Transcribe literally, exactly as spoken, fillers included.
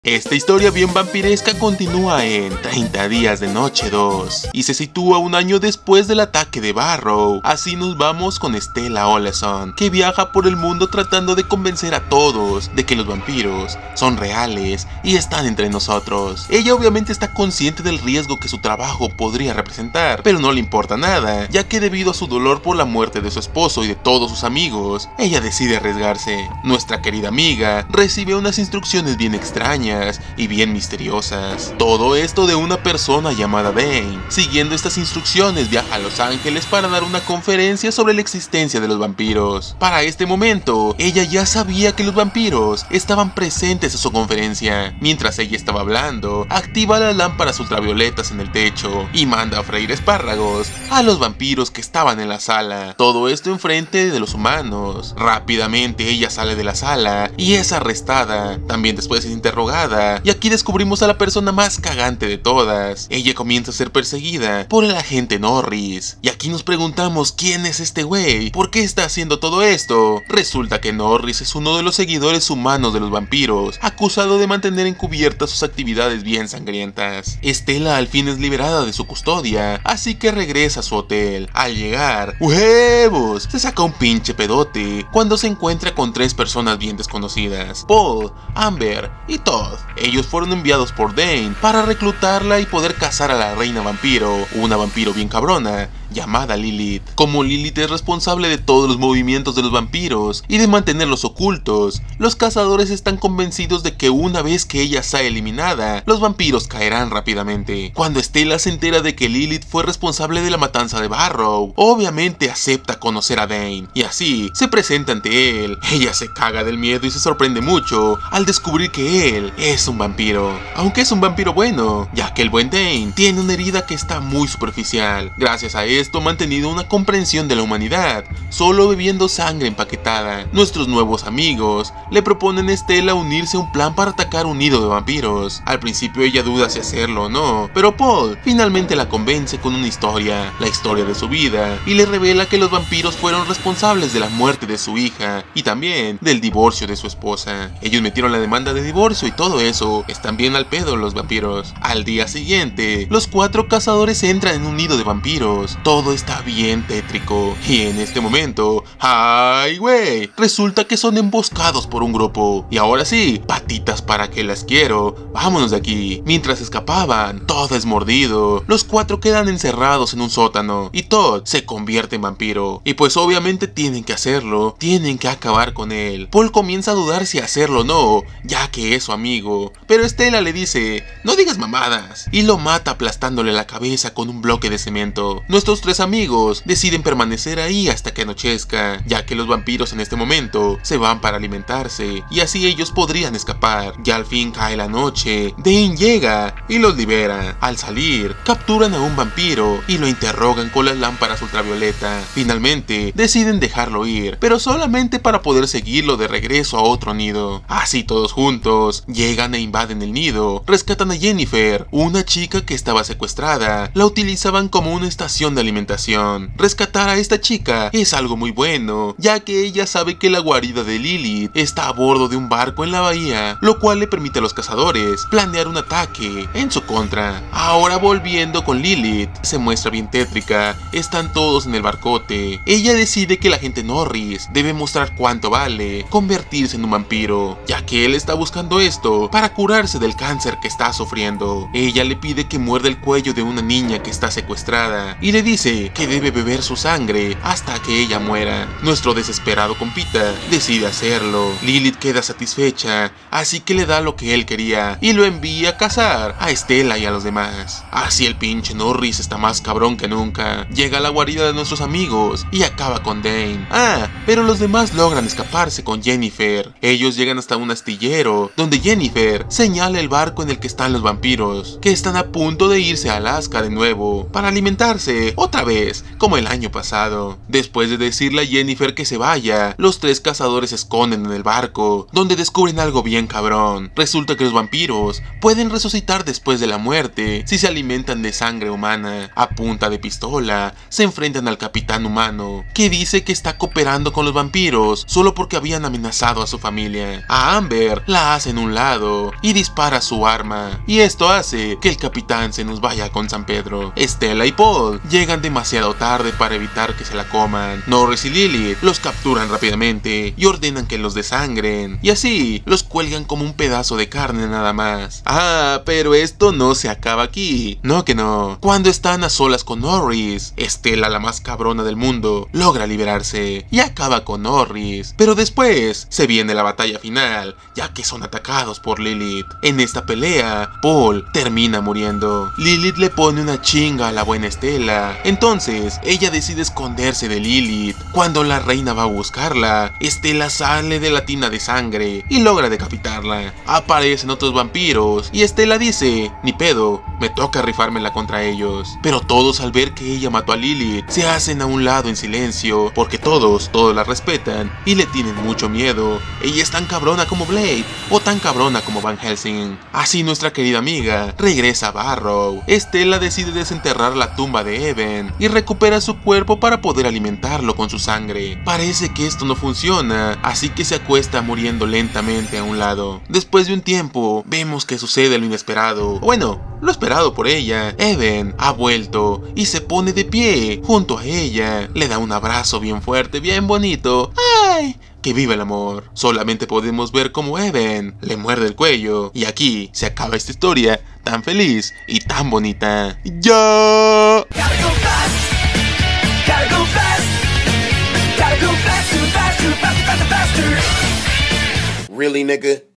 Esta historia bien vampiresca continúa en treinta días de noche dos y se sitúa un año después del ataque de Barrow. Así nos vamos con Stella Oleson, que viaja por el mundo tratando de convencer a todos de que los vampiros son reales y están entre nosotros. Ella obviamente está consciente del riesgo que su trabajo podría representar, pero no le importa nada, ya que debido a su dolor por la muerte de su esposo y de todos sus amigos, ella decide arriesgarse. Nuestra querida amiga recibe unas instrucciones bien extrañas y bien misteriosas. Todo esto de una persona llamada Dane. Siguiendo estas instrucciones, viaja a Los Ángeles para dar una conferencia sobre la existencia de los vampiros. Para este momento, ella ya sabía que los vampiros estaban presentes en su conferencia. Mientras ella estaba hablando, activa las lámparas ultravioletas en el techo y manda a freír espárragos a los vampiros que estaban en la sala. Todo esto enfrente de los humanos. Rápidamente ella sale de la sala y es arrestada. También después es interrogada. Y aquí descubrimos a la persona más cagante de todas. Ella comienza a ser perseguida por el agente Norris. Y aquí nos preguntamos quién es este güey, por qué está haciendo todo esto. Resulta que Norris es uno de los seguidores humanos de los vampiros, acusado de mantener encubiertas sus actividades bien sangrientas. Stella al fin es liberada de su custodia, así que regresa a su hotel. Al llegar, ¡huevos!, se saca un pinche pedote cuando se encuentra con tres personas bien desconocidas: Paul, Amber y Todd. Ellos fueron enviados por Dane para reclutarla y poder cazar a la reina vampiro, una vampiro bien cabrona llamada Lilith. Como Lilith es responsable de todos los movimientos de los vampiros y de mantenerlos ocultos, los cazadores están convencidos de que una vez que ella sea eliminada, los vampiros caerán rápidamente. Cuando Stella se entera de que Lilith fue responsable de la matanza de Barrow, obviamente acepta conocer a Dane y así se presenta ante él. Ella se caga del miedo y se sorprende mucho al descubrir que él es un vampiro, aunque es un vampiro bueno, ya que el buen Dane tiene una herida que está muy superficial. Gracias a él esto ha mantenido una comprensión de la humanidad, solo bebiendo sangre empaquetada. Nuestros nuevos amigos le proponen a Stella unirse a un plan para atacar un nido de vampiros. Al principio ella duda si hacerlo o no, pero Paul finalmente la convence con una historia, la historia de su vida, y le revela que los vampiros fueron responsables de la muerte de su hija y también del divorcio de su esposa. Ellos metieron la demanda de divorcio y todo eso. Están bien al pedo los vampiros. Al día siguiente, los cuatro cazadores entran en un nido de vampiros. Todo está bien tétrico y en este momento, ¡ay güey!, resulta que son emboscados por un grupo. Y ahora sí, patitas para que las quiero, vámonos de aquí. Mientras escapaban, Todd es mordido. Los cuatro quedan encerrados en un sótano y Todd se convierte en vampiro. Y pues obviamente tienen que hacerlo, tienen que acabar con él. Paul comienza a dudar si hacerlo o no, ya que es su amigo, pero Stella le dice: no digas mamadas, y lo mata aplastándole la cabeza con un bloque de cemento. Nuestros tres amigos deciden permanecer ahí hasta que anochezca, ya que los vampiros en este momento se van para alimentarse y así ellos podrían escapar. Ya al fin cae la noche, Dane llega y los libera. Al salir, capturan a un vampiro y lo interrogan con las lámparas ultravioleta. Finalmente deciden dejarlo ir, pero solamente para poder seguirlo de regreso a otro nido. Así todos juntos llegan e invaden el nido, rescatan a Jennifer, una chica que estaba secuestrada. La utilizaban como una estación de alimentación. Rescatar a esta chica es algo muy bueno, ya que ella sabe que la guarida de Lilith está a bordo de un barco en la bahía, lo cual le permite a los cazadores planear un ataque en su contra. Ahora volviendo con Lilith, se muestra bien tétrica. Están todos en el barcote. Ella decide que el agente Norris debe mostrar cuánto vale convertirse en un vampiro, ya que él está buscando esto para curarse del cáncer que está sufriendo. Ella le pide que muerda el cuello de una niña que está secuestrada y le dice que debe beber su sangre hasta que ella muera. Nuestro desesperado compita decide hacerlo. Lilith queda satisfecha, así que le da lo que él quería y lo envía a cazar a Stella y a los demás. Así el pinche Norris está más cabrón que nunca. Llega a la guarida de nuestros amigos y acaba con Dane. Ah, pero los demás logran escaparse con Jennifer. Ellos llegan hasta un astillero, donde Jennifer señala el barco en el que están los vampiros, que están a punto de irse a Alaska de nuevo para alimentarse otra vez, como el año pasado. Después de decirle a Jennifer que se vaya, los tres cazadores se esconden en el barco, donde descubren algo bien cabrón. Resulta que los vampiros pueden resucitar después de la muerte si se alimentan de sangre humana. A punta de pistola, se enfrentan al capitán humano, que dice que está cooperando con los vampiros solo porque habían amenazado a su familia. A Amber la hacen un lado y dispara su arma, y esto hace que el capitán se nos vaya con San Pedro. Stella y Paul llegan demasiado tarde para evitar que se la coman. Norris y Lilith los capturan rápidamente y ordenan que los desangren, y así los cuelgan como un pedazo de carne nada más. Ah, pero esto no se acaba aquí. No que no. Cuando están a solas con Norris, Stella, la más cabrona del mundo, logra liberarse y acaba con Norris. Pero después se viene la batalla final, ya que son atacados por Lilith. En esta pelea, Paul termina muriendo. Lilith le pone una chinga a la buena Stella. Entonces, ella decide esconderse de Lilith. Cuando la reina va a buscarla, Stella sale de la tina de sangre y logra decapitarla. Aparecen otros vampiros y Stella dice: ni pedo, me toca rifármela contra ellos. Pero todos, al ver que ella mató a Lilith, se hacen a un lado en silencio, porque todos, todos la respetan y le tienen mucho miedo. Ella es tan cabrona como Blade, o tan cabrona como Van Helsing. Así nuestra querida amiga regresa a Barrow. Stella decide desenterrar la tumba de Even y recupera su cuerpo para poder alimentarlo con su sangre. Parece que esto no funciona, así que se acuesta muriendo lentamente a un lado. Después de un tiempo, vemos que sucede lo inesperado. Bueno, lo esperado por ella. Even ha vuelto y se pone de pie junto a ella. Le da un abrazo bien fuerte, bien bonito. ¡Ay! ¡Que viva el amor! Solamente podemos ver cómo Even le muerde el cuello. Y aquí se acaba esta historia tan feliz y tan bonita. ¡Ya! Really, nigga?